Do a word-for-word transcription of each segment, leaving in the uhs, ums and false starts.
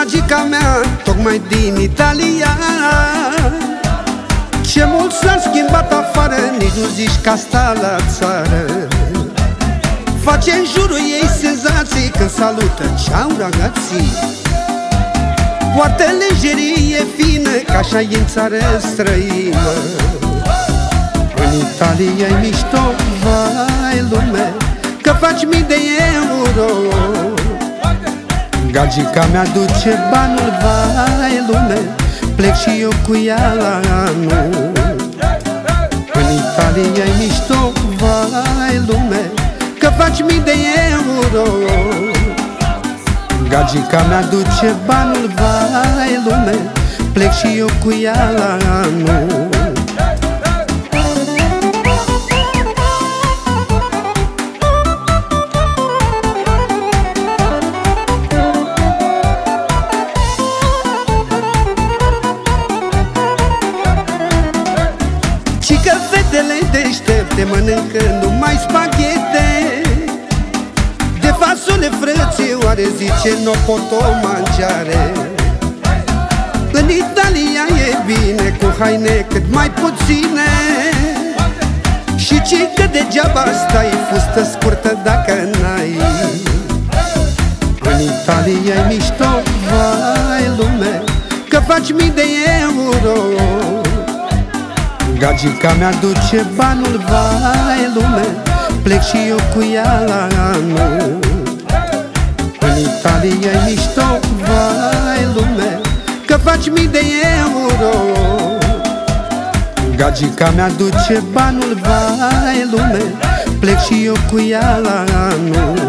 gagica mea, tocmai din Italia. Ce mult s-a schimbat afară, nici nu zici că sta la țară. Face în jurul ei senzații când salută, ceau ragazzi. Poartă lejerie fină, ca așa e în țară străină. În Italia e mișto, vai lume, că faci mii de euro. Gagica mea duce banul, vai lume, plec și eu cu ea la anul. În Italia e mișto, vai lume, că faci mii de euro. Gagica mea duce banul, vai lume, plec și eu cu ea la anul. Cică fetele deștepte mănâncă numai spaghete de fasole frățioare, zice n-o pot o mangiare. În Italia e bine, cu haine cât mai puține, și cică degeaba stai, fustă scurtă dacă n-ai. În Italia e mișto, vai lume, că faci mii de euro. Gagica mea duce banul, vai lume, plec și eu cu ea la anul. În Italia e mișto, vai lume, că faci mii de euro. Gagica mea duce banul, vai lume, plec și eu cu ea la anul.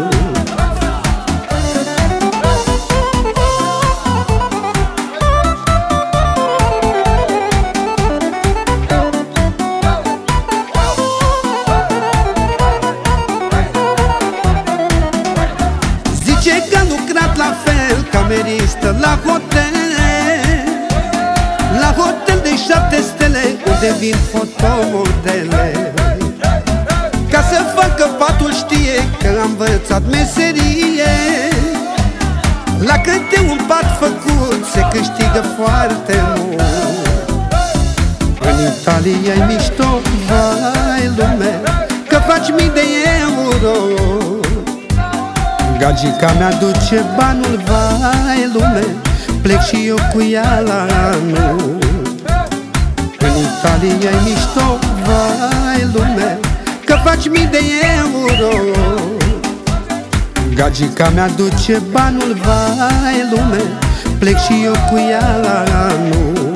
Zice că a lucrat la fel, cameristă la hotel, la hotel de șapte stele, unde vin fotomodele. Ca să facă patul știe că am învățat meserie. La câte un pat făcut se câștigă foarte mult. În Italia e mișto, vai lume, că faci mii de euro. Gagica mea duce banul, vai lume, plec și eu cu ea la anul. În Italia e mișto, vai lume, că faci mii de euro. Gagica mea duce banul, vai lume, plec și eu cu ea la anul.